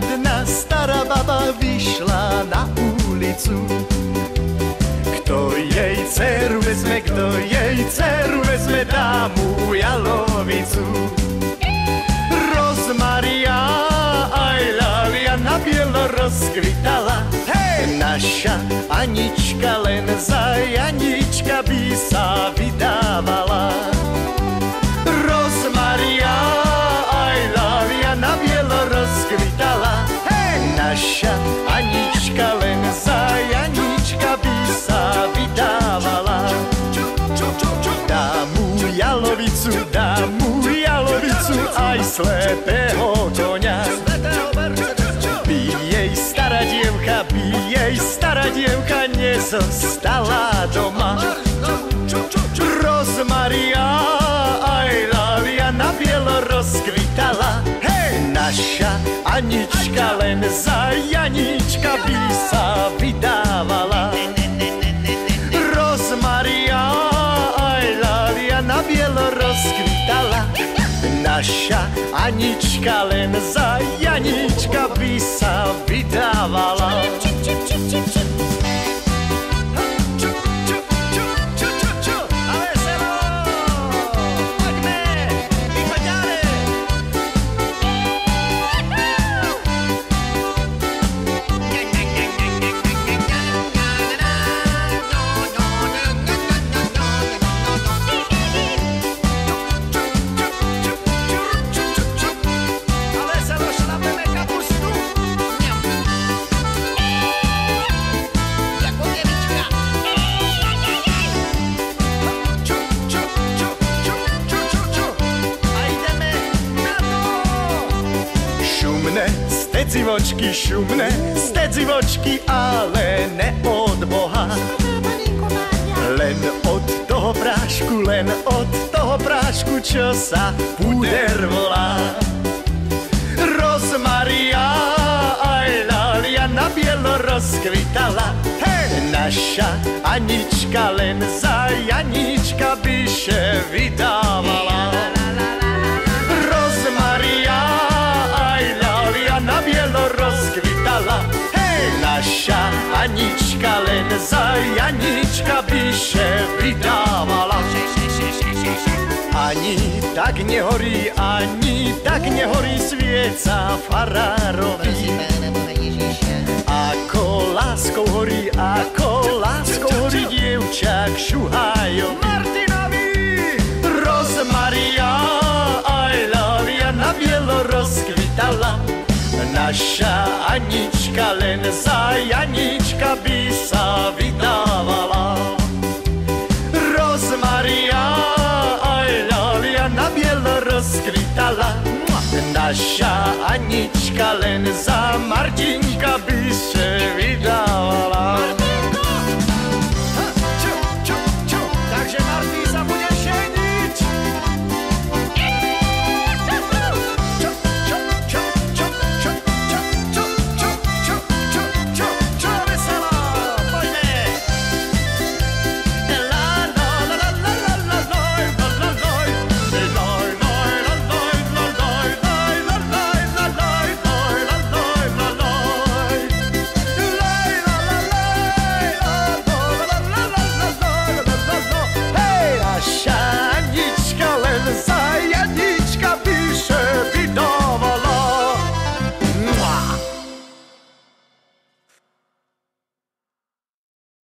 jedna stará baba vyšla na ulicu. Kto jej dceru vezme, kto jej dceru vezme, dá mu jalovicu. Rozmaria aj ľalia na bielo rozkvitala. Hej! Naša Anička len za Janička by sa vydávala. Rozmaria aj ľalia na bielo rozkvitala. Hej! Naša Anička len za Janička by sa vydávala. Dá mu jalovicu aj slepého koňa. By jej stará dievka nezostala doma. Rozmaria aj ľalia na bielo rozkvitala. Hej! Naša Anička len za Janička by sa vydávala. Rozmaria aj ľalia na bielo rozkvitala. Naša Anička len za Janička by sa vydávala. Šumné stedzivočky, ale ne od Boha. Len od toho prášku, čo sa puder volá. Rozmaria aj ľalia na bielo rozkvitala. Hej! Naša Anička len za Janička by še vydávala. Rozmaria aj ľalia na bielo rozkvitala. Hej! Naša Anička len za Janička by še vydávala. Ani tak nehorí svieca farárovi. Ako láskou horí dievča k šuhájovi. Martinovi! Rozmaria aj ľalia na bielo rozkvitala. Naša Anička len za Janička by sa vydávala. Rozmaria aj ľalia na bielo rozkvitala. Naša Anička len za Martinka by sa vydávala.